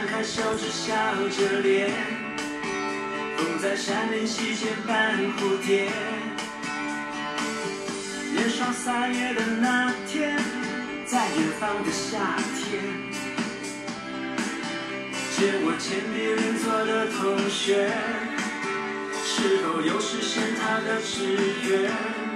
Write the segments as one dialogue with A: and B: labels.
A: 开手指笑着脸，风在山林溪间伴蝴蝶。年少撒野的那天，在远方的夏天，借我铅笔邻座的同学，是否又实现他的志愿？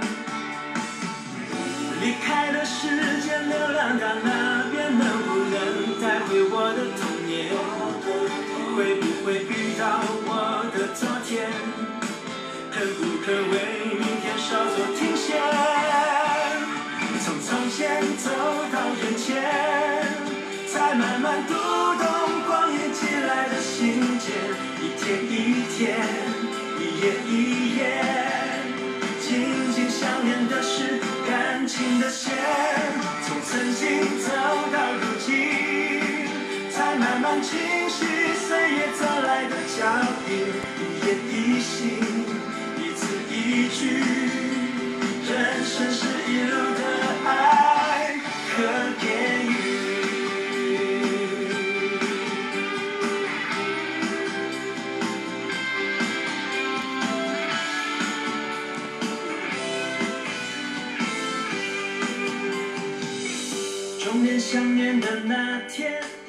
A: 离开了世间，流浪到那边，能不能带回我的童年？会不会遇到我的昨天？可不可为明天稍作停歇？从从前走到眼前，才慢慢读懂光阴寄来的信件，一天一天，一页一页，紧紧相连的是感情的线。从曾经走到如今，才慢慢清晰岁月走来的脚印，一言一行，一字一句，人生是一路的爱和言语。终年相念的那天，